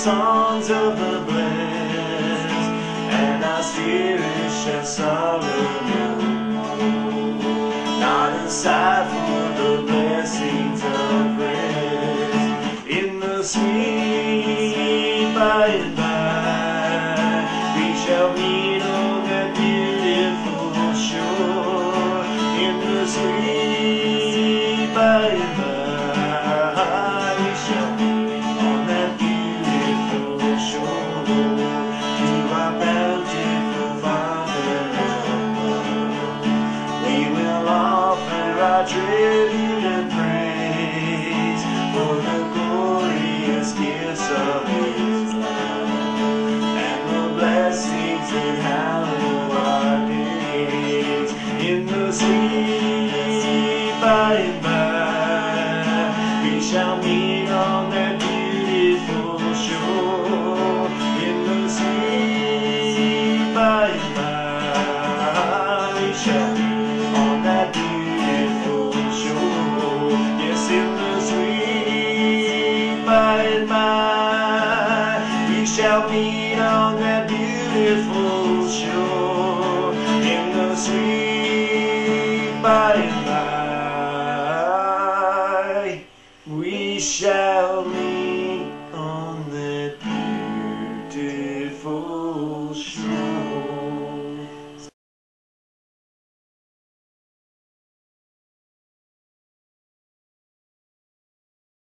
songs of the blessed, and our spirits shall sorrow no more. Not a sigh for the blessings of rest. In the sweet by and by, we shall meet on that beautiful shore. In the sweet by and by, we shall meet on that beautiful shore. To our bountiful Father above, we will offer our tribute and praise for the glorious gifts of His love and the blessings that hallow our days. In the sweet by and by, we shall meet on that beautiful shore. In the sweet by and by, we shall meet on that beautiful shore. Yes, in the sweet by and by, we shall meet on that beautiful shore.